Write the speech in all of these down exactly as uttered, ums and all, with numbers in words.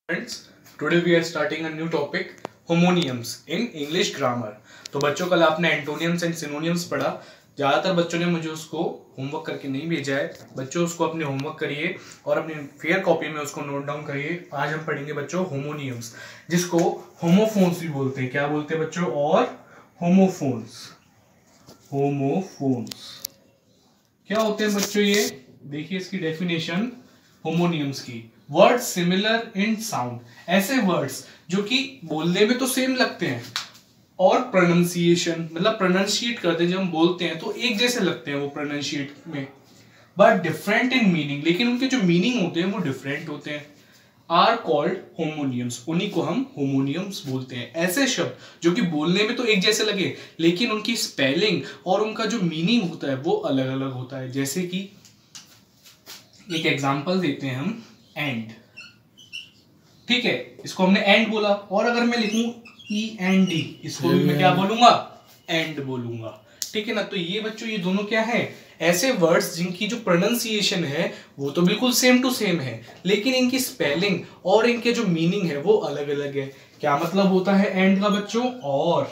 Friends, today we are starting a new topic, homonyms in English grammar। तो बच्चों कल आपने एंटोनियम्स एंड सिनोनियम्स पढ़ा। ज़्यादातर बच्चों ने मुझे उसको होमवर्क करके नहीं भेजा है। बच्चों उसको अपने होमवर्क करिए और अपनी फेयर कॉपी में उसको नोट डाउन करिए। आज हम पढ़ेंगे बच्चों होमोनियम्स, जिसको होमोफोन्स भी बोलते हैं। क्या बोलते हैं बच्चों? और होमोफोन्स। होमोफोन्स क्या होते हैं बच्चों? ये देखिए इसकी डेफिनेशन होमोनियम्स की। वर्ड्स सिमिलर इन साउंड, ऐसे वर्ड्स जो कि बोलने में तो सेम लगते हैं और प्रोनाउंसिएशन मतलब प्रोनाउंशिएट करते हैं, जब हम बोलते हैं तो एक जैसे लगते हैं वो प्रोनाउंशिएट में, बट डिफरेंट इन मीनिंग, लेकिन उनके जो मीनिंग होते हैं वो डिफरेंट होते हैं। आर कॉल्ड होमोनियम्स, उन्हीं को हम होमोनियम्स बोलते हैं। ऐसे शब्द जो कि बोलने में तो एक जैसे लगे लेकिन उनकी स्पेलिंग और उनका जो मीनिंग होता है वो अलग अलग होता है। जैसे कि एक एग्जांपल देते हैं हम, एंड। ठीक है, इसको हमने एंड बोला, और अगर मैं लिखूं ई एन डी, इसको भी मैं क्या बोलूंगा? एंड बोलूंगा। ठीक है ना? तो ये बच्चों ये दोनों क्या है? ऐसे वर्ड्स जिनकी जो प्रोनाउंसिएशन है वो तो बिल्कुल सेम टू सेम है, लेकिन इनकी स्पेलिंग और इनके जो मीनिंग है वो अलग अलग है। क्या मतलब होता है एंड का बच्चों? और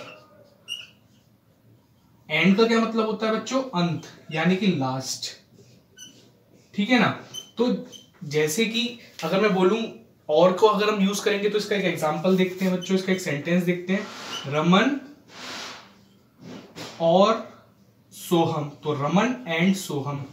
एंड का क्या मतलब होता है बच्चों? अंत, यानी कि लास्ट। ठीक है ना? तो जैसे कि अगर मैं बोलूं और को अगर हम यूज करेंगे तो इसका एक एग्जांपल देखते हैं बच्चों, इसका एक सेंटेंस देखते हैं। रमन और सोहम, तो Raman and Soham,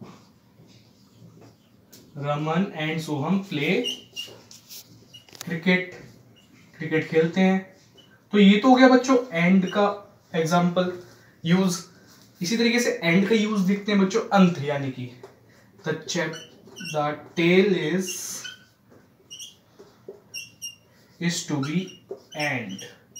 Raman and Soham play cricket, cricket खेलते हैं। तो ये तो हो गया बच्चों एंड का एग्जांपल यूज। इसी तरीके से एंड का यूज देखते हैं बच्चों, अंत, यानी कि the chap the tale is is to be end,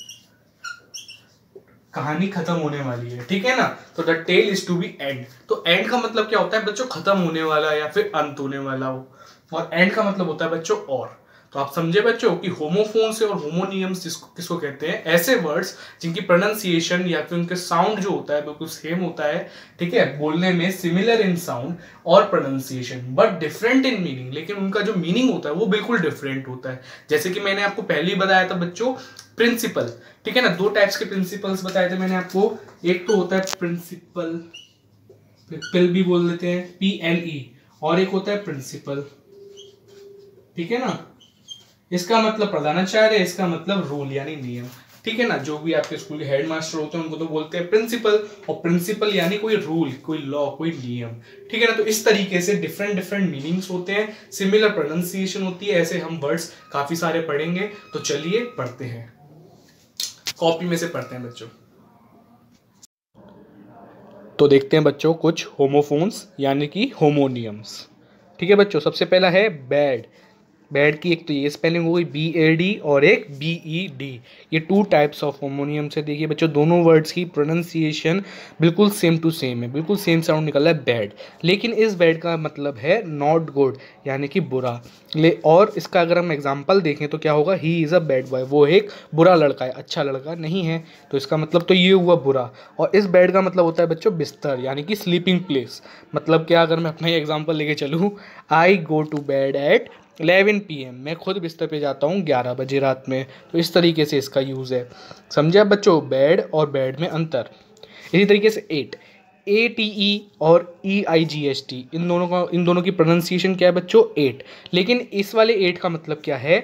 कहानी खत्म होने वाली है। ठीक है ना? तो the tale is to be end, तो एंड का मतलब क्या होता है बच्चों? खत्म होने वाला या फिर अंत होने वाला हो, और एंड का मतलब होता है बच्चों और। तो आप समझे बच्चों कि होमोफोन्स और होमोनियम्स जिसको किसको कहते हैं? ऐसे वर्ड्स जिनकी प्रोनाउंसिएशन या फिर उनके साउंड जो होता है बिल्कुल सेम होता है। ठीक है, बोलने में सिमिलर इन साउंड और pronunciation, but different in meaning, लेकिन उनका जो मीनिंग होता है वो बिल्कुल डिफरेंट होता है। जैसे कि मैंने आपको पहले ही बताया था बच्चों, प्रिंसिपल। ठीक है ना? दो टाइप्स के प्रिंसिपल्स बताए थे मैंने आपको। एक तो होता है प्रिंसिपल, पिल भी बोल देते हैं, पी एल ई, और एक होता है प्रिंसिपल। ठीक है ना? इसका मतलब प्रधानाचार्य, इसका मतलब रूल यानी नियम। ठीक है ना? जो भी आपके स्कूल के हेडमास्टर होते हैं उनको तो बोलते हैं प्रिंसिपल, और प्रिंसिपल यानी कोई रूल, कोई लॉ, कोई नियम। ठीक है ना? तो इस तरीके से डिफरेंट डिफरेंट मीनिंग्स होते हैं, सिमिलर प्रोनाउंसिएशन होती है। ऐसे हम वर्ड्स काफी सारे पढ़ेंगे, तो चलिए पढ़ते हैं, कॉपी में से पढ़ते हैं बच्चों। तो देखते हैं बच्चों कुछ होमोफोन्स यानी कि होमोनियम्स। ठीक है बच्चों, सबसे पहला है बैड। बैड की एक तो ये स्पेलिंग हो गई बी ए डी, और एक बी ई डी। ये टू टाइप्स ऑफ होमोनियम्स है। देखिए बच्चों, दोनों वर्ड्स की प्रोनाउंसिएशन बिल्कुल सेम टू सेम है, बिल्कुल सेम साउंड निकल रहा है बैड, लेकिन इस बैड का मतलब है नॉट गुड, यानी कि बुरा। ले और इसका अगर हम एग्जांपल देखें तो क्या होगा? He is a bad boy, वो एक बुरा लड़का है, अच्छा लड़का नहीं है। तो इसका मतलब तो ये हुआ बुरा। और इस बैड का मतलब होता है बच्चों बिस्तर, यानी कि स्लीपिंग प्लेस। मतलब क्या, अगर मैं अपना ही एग्जाम्पल लेके चलूँ, I go to bed at eleven P M, मैं खुद बिस्तर पे जाता हूँ ग्यारह बजे रात में। तो इस तरीके से इसका यूज़ है। समझे आप बच्चों? बेड और बेड में अंतर। इसी तरीके से एट, ए टी ई और ई आई जी एच टी, इन दोनों का इन दोनों की प्रोनाउंसिएशन क्या है बच्चों? एट। लेकिन इस वाले एट का मतलब क्या है?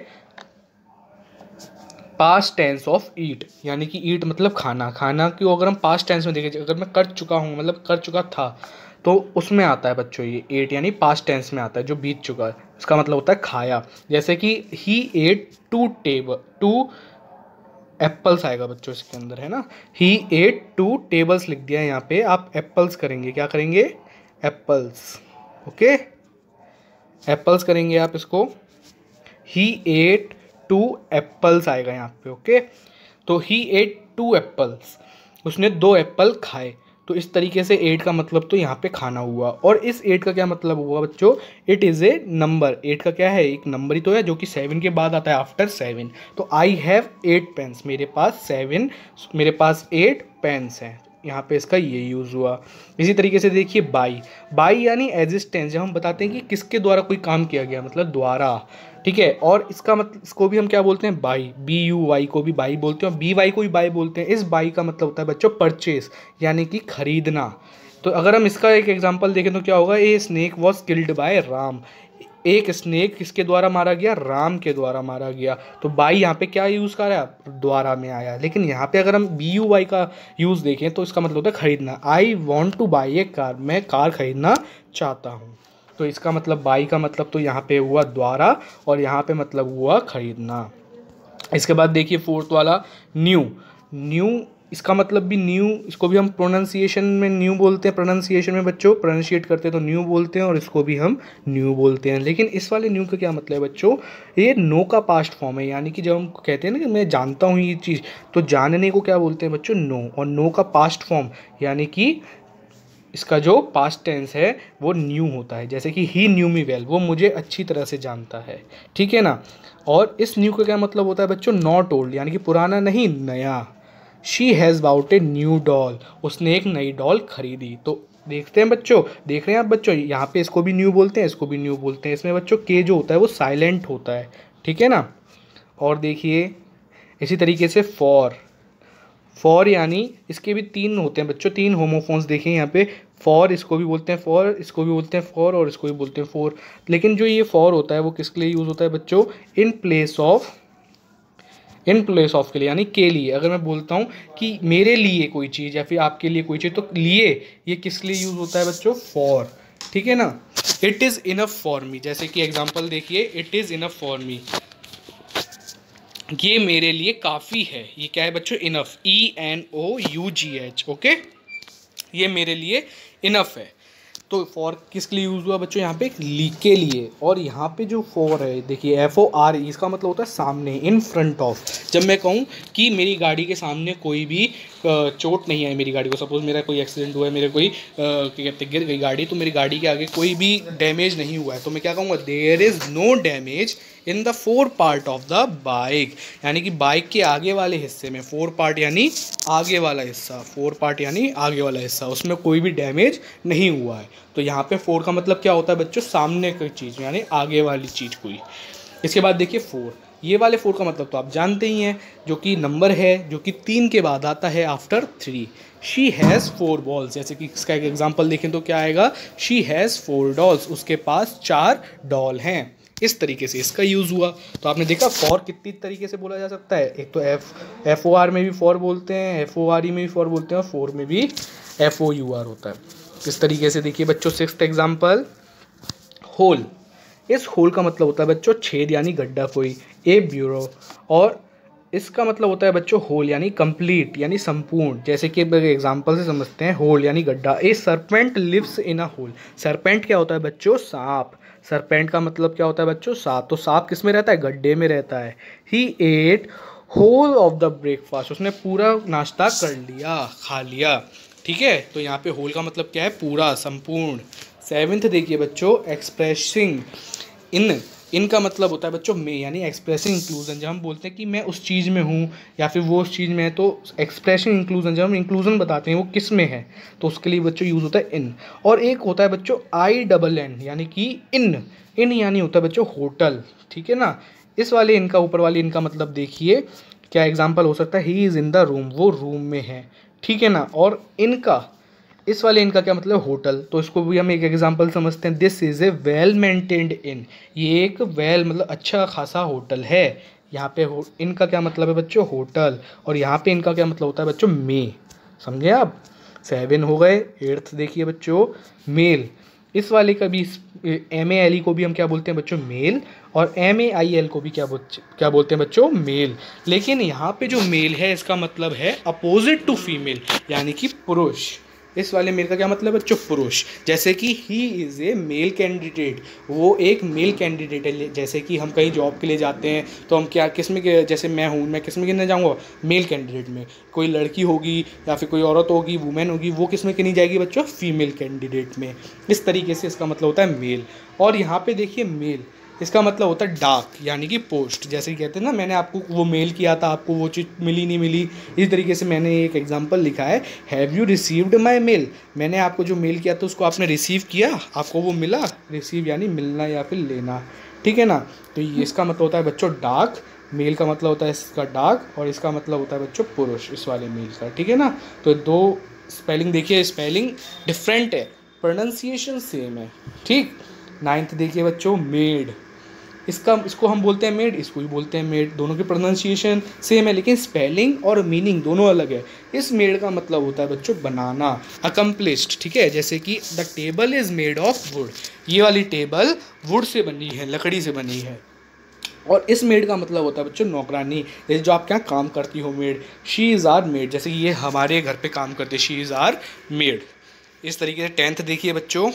पास्ट टेंस ऑफ ईट, यानी कि ईट मतलब खाना। खाना को अगर हम पास्ट टेंस में देखें, अगर मैं कर चुका हूँ मतलब कर चुका था, तो उसमें आता है बच्चों ये एट, यानी पास्ट टेंस में आता है, जो बीत चुका है। इसका मतलब होता है खाया। जैसे कि he ate two table, two apples आएगा बच्चों इसके अंदर, है ना? ही एट टू टेबल्स लिख दिया है यहाँ पे, आप एप्पल्स करेंगे, क्या करेंगे? एप्पल्स। ओके, एप्पल्स करेंगे आप इसको। ही एट टू एप्पल्स आएगा यहाँ पे। ओके, तो ही एट टू एप्पल्स, उसने दो एप्पल खाए। तो इस तरीके से एट का मतलब तो यहाँ पे खाना हुआ। और इस एट का क्या मतलब हुआ बच्चों? It is a number. Eight का क्या है? एक नंबर ही तो है, जो कि सेवन के बाद आता है, आफ्टर सेवन। तो आई हैव एट पेन्स, मेरे पास सेवन, मेरे पास एट पेन्स हैं। यहाँ पे इसका ये यूज़ हुआ। इसी तरीके से देखिए बाई, बाई यानी एग्जिस्टेंस, जब हम बताते हैं कि किसके द्वारा कोई काम किया गया, मतलब द्वारा, ठीक है। और इसका मतलब इसको भी हम क्या बोलते हैं, बाई, बी यू वाई को भी बाई बोलते हैं और बी वाई को भी बाई बोलते हैं। इस बाई का मतलब होता है बच्चों परचेस, यानी कि खरीदना। तो अगर हम इसका एक एग्जांपल देखें तो क्या होगा, a snake was killed by Ram, एक स्नेक किसके द्वारा मारा गया, राम के द्वारा मारा गया। तो बाई यहाँ पे क्या यूज़ कर रहा है, द्वारा में आया। लेकिन यहाँ पे अगर हम बी यू वाई का यूज़ देखें तो इसका मतलब होता है खरीदना। I want to buy a car, मैं कार खरीदना चाहता हूँ। तो इसका मतलब बाई का मतलब तो यहाँ पे हुआ द्वारा और यहाँ पे मतलब हुआ खरीदना। इसके बाद देखिए फोर्थ वाला न्यू, न्यू इसका मतलब भी न्यू, इसको भी हम प्रोनाउंसिएशन में न्यू बोलते हैं, प्रोनाउंसिएशन में बच्चों प्रोनाउंशिएट करते हैं तो न्यू बोलते हैं और इसको भी हम न्यू बोलते हैं। लेकिन इस वाले न्यू का क्या मतलब है बच्चों, ये नो का पास्ट फॉर्म है, यानी कि जब हम कहते हैं ना कि मैं जानता हूँ ये चीज़, तो जानने को क्या बोलते हैं बच्चों, नो। और नो का पास्ट फॉर्म यानी कि इसका जो पास्ट टेंस है वो न्यू होता है, जैसे कि ही न्यू मी वेल, वो मुझे अच्छी तरह से जानता है, ठीक है ना। और इस न्यू का क्या मतलब होता है बच्चों, नॉट ओल्ड, यानी कि पुराना नहीं, नया। She has bought a new doll, उसने एक नई डॉल खरीदी। तो देखते हैं बच्चों, देख रहे हैं आप बच्चों, यहाँ पे इसको भी न्यू बोलते हैं, इसको भी न्यू बोलते हैं। इसमें बच्चों के जो होता है वो साइलेंट होता है, ठीक है ना। और देखिए इसी तरीके से फॉर, फॉर यानी इसके भी तीन होते हैं बच्चों, तीन होमोफोन्स देखें यहाँ पे। फॉर इसको भी बोलते हैं फॉर, इसको भी बोलते हैं फॉर और इसको भी बोलते हैं फोर। लेकिन जो ये फॉर होता है वो किसके लिए यूज़ होता है बच्चों, in place of, in place of के लिए, यानी के लिए। अगर मैं बोलता हूँ कि मेरे लिए कोई चीज़ या फिर आपके लिए कोई चीज़, तो लिए ये किस लिए यूज़ होता है बच्चों, फॉर, ठीक है ना। It is enough for me, जैसे कि एग्जांपल देखिए, it is enough for me, ये मेरे लिए काफ़ी है। ये क्या है बच्चों, enough, E N O U G H, okay, ये मेरे लिए इनफ है। तो फॉर किसके लिए यूज़ हुआ बच्चों, यहाँ पे ली के लिए। और यहाँ पे जो फॉर है देखिए, एफ ओ आर ई, इसका मतलब होता है सामने, इन फ्रंट ऑफ। जब मैं कहूँ कि मेरी गाड़ी के सामने कोई भी चोट नहीं आई मेरी गाड़ी को, सपोज मेरा कोई एक्सीडेंट हुआ है, मेरे कोई क्या कहते गिर गई गाड़ी, तो मेरी गाड़ी के आगे कोई भी डैमेज नहीं हुआ है, तो मैं क्या कहूँगा, there is no damage in the fore part of the bike, यानी कि बाइक के आगे वाले हिस्से में, फोर पार्ट यानी आगे वाला हिस्सा, फोर पार्ट यानी आगे वाला हिस्सा, उसमें कोई भी डैमेज नहीं हुआ है। तो यहाँ पे फोर का मतलब क्या होता है बच्चों, सामने की चीज़ यानी आगे वाली चीज़ कोई। इसके बाद देखिए फोर, ये वाले फोर का मतलब तो आप जानते ही हैं, जो कि नंबर है जो कि तीन के बाद आता है after three. She has four balls, जैसे कि इसका एक एग्जांपल देखें तो क्या आएगा, शी हैज़ फोर डॉल्स, उसके पास चार डॉल हैं। इस तरीके से इसका यूज़ हुआ। तो आपने देखा फॉर कितनी तरीके से बोला जा सकता है, एक तो एफ एफ ओ आर में भी फॉर बोलते हैं, एफ ओ आर ई में भी फॉर बोलते हैं और फोर में भी एफ ओ यू आर होता है। इस तरीके से देखिए बच्चों, सिक्स्थ एग्जाम्पल होल, इस होल का मतलब होता है बच्चों छेद यानी गड्ढा कोई, ए ब्यूरो। और इसका मतलब होता है बच्चों होल यानी कंप्लीट यानी संपूर्ण, जैसे कि एग्जांपल से समझते हैं, होल यानी गड्ढा। A serpent lives in a hole, serpent क्या होता है बच्चों, सांप। सरपेंट का मतलब क्या होता है बच्चों, सांप। तो सांप किस में रहता है, गड्ढे में रहता है। He ate whole of the breakfast, उसने पूरा नाश्ता कर लिया, खा लिया, ठीक है। तो यहाँ पे होल का मतलब क्या है, पूरा, संपूर्ण। सेवेंथ देखिए बच्चों, एक्सप्रेसिंग इन, इनका मतलब होता है बच्चों में, यानी एक्सप्रेसिंग इंक्लूजन। जब हम बोलते हैं कि मैं उस चीज़ में हूँ या फिर वो उस चीज़ में है, तो एक्सप्रेसिंग इंक्लूजन, जब हम इंक्लूजन बताते हैं वो किस में है, तो उसके लिए बच्चों यूज़ होता है इन। और एक होता है बच्चों आई डबल एन, यानी कि इन, इन यानी होता है बच्चों होटल, ठीक है ना। इस वाले इनका, ऊपर वाले इनका मतलब देखिए क्या एग्जाम्पल हो सकता है, he is in the room, वो रूम में है, ठीक है ना। और इनका, इस वाले इनका क्या मतलब, होटल। तो इसको भी हम एक एग्जांपल समझते हैं, this is a well maintained inn, ये एक वेल मतलब अच्छा खासा होटल है। यहाँ पे हो, इनका क्या मतलब है बच्चों, होटल। और यहाँ पे इनका क्या मतलब होता है बच्चों, मे, समझे आप। सेवन हो गए। एट्थ देखिए बच्चों, मेल, इस वाले का भी, एम ए एल ई को भी हम क्या बोलते हैं बच्चों, मेल। और एम ए आई एल को भी क्या क्या बोलते हैं बच्चों, मेल। लेकिन यहाँ पे जो मेल है इसका मतलब है अपोजिट टू फीमेल, यानी कि पुरुष। इस वाले मेल का क्या मतलब बच्चों, पुरुष। जैसे कि he is a male candidate, वो एक मेल कैंडिडेट है। जैसे कि हम कहीं जॉब के लिए जाते हैं तो हम क्या, किस में, जैसे मैं हूँ, मैं किस में गिनने जाऊँगा, मेल कैंडिडेट में। कोई लड़की होगी या फिर कोई औरत होगी, वुमेन होगी, वो किस में गिनी जाएगी बच्चों, फीमेल कैंडिडेट में। इस तरीके से इसका मतलब होता है मेल। और यहाँ पे देखिए मेल, इसका मतलब होता है डाक यानी कि पोस्ट। जैसे कि कहते हैं ना, मैंने आपको वो मेल किया था, आपको वो चीज़ मिली नहीं मिली, इस तरीके से मैंने एक एग्जांपल लिखा है, have you received my mail, मैंने आपको जो मेल किया था उसको आपने रिसीव किया, आपको वो मिला। रिसीव यानी मिलना या फिर लेना, ठीक है ना। तो ये इसका मतलब होता है बच्चों डाक, मेल का मतलब होता है इसका डाक, और इसका मतलब होता है बच्चों पुरुष इस वाले मेल का, ठीक है ना। तो दो स्पेलिंग देखिए, स्पेलिंग डिफरेंट है, प्रोनाउंसिएशन सेम है, ठीक। नाइन्थ देखिए बच्चों मेड, इसका इसको हम बोलते हैं मेड, इसको भी बोलते हैं मेड, दोनों की प्रोनाउंसिएशन सेम है लेकिन स्पेलिंग और मीनिंग दोनों अलग है। इस मेड का मतलब होता है बच्चों बनाना, अकम्प्लिश्ड, ठीक है। जैसे कि the table is made of wood, ये वाली टेबल वुड से बनी है, लकड़ी से बनी है। और इस मेड का मतलब होता है बच्चों नौकरानी, जैसे जो आप क्या काम करती हो maid, she is our maid, जैसे कि ये हमारे घर पे काम करते, शी इज़ आर मेड। इस तरीके से टेंथ देखिए बच्चों,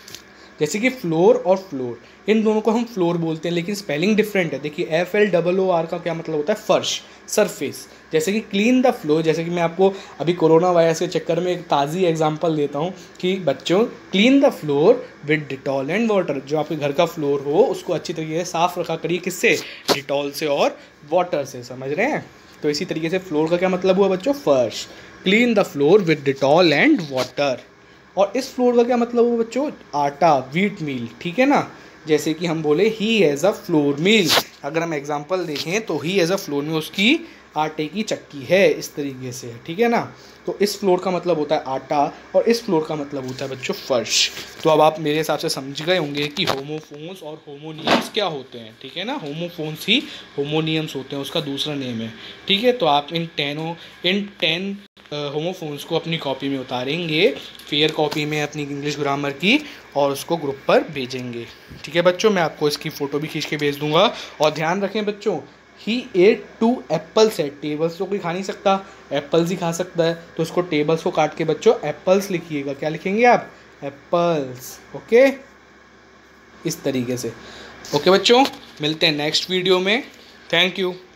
जैसे कि फ्लोर और फ्लोर, इन दोनों को हम फ्लोर बोलते हैं लेकिन स्पेलिंग डिफरेंट है। देखिए F L double O R का क्या मतलब होता है फर्श, सरफेस। जैसे कि क्लीन द फ्लोर, जैसे कि मैं आपको अभी कोरोना वायरस के चक्कर में एक ताज़ी एग्जांपल देता हूँ कि बच्चों clean the floor with Dettol and water, जो आपके घर का फ्लोर हो उसको अच्छी तरीके से साफ़ रखा करिए, किससे, डिटॉल से और वाटर से, समझ रहे हैं। तो इसी तरीके से फ्लोर का क्या मतलब हुआ बच्चों फर्श, clean the floor with Dettol and water. और इस फ्लोर का क्या मतलब हुआ बच्चों आटा, व्हीट मील, ठीक है ना। जैसे कि हम बोले he has a flour mill, अगर हम एग्जांपल देखें तो he has a flour mill, उसकी आटे की चक्की है, इस तरीके से, ठीक है ना। तो इस फ्लोर का मतलब होता है आटा और इस फ्लोर का मतलब होता है बच्चों फर्श। तो अब आप मेरे हिसाब से समझ गए होंगे कि होमोफोन्स और होमोनियम्स क्या होते हैं, ठीक है ना। होमोफोन्स ही होमोनियम्स होते हैं, उसका दूसरा नेम है, ठीक है। तो आप इन टेनों इन टेन होमोफोन्स को अपनी कॉपी में उतारेंगे, फेयर कॉपी में अपनी इंग्लिश ग्रामर की, और उसको ग्रुप पर भेजेंगे, ठीक है बच्चों। मैं आपको इसकी फ़ोटो भी खींच के भेज दूंगा। और ध्यान रखें बच्चों, ही एट टू एप्पल्स है, टेबल्स तो कोई खा नहीं सकता, एप्पल्स ही खा सकता है, तो उसको टेबल्स को काट के बच्चों एप्पल्स लिखिएगा। क्या लिखेंगे आप, एप्पल्स, ओके, इस तरीके से। ओके बच्चों, मिलते हैं नेक्स्ट वीडियो में, थैंक यू।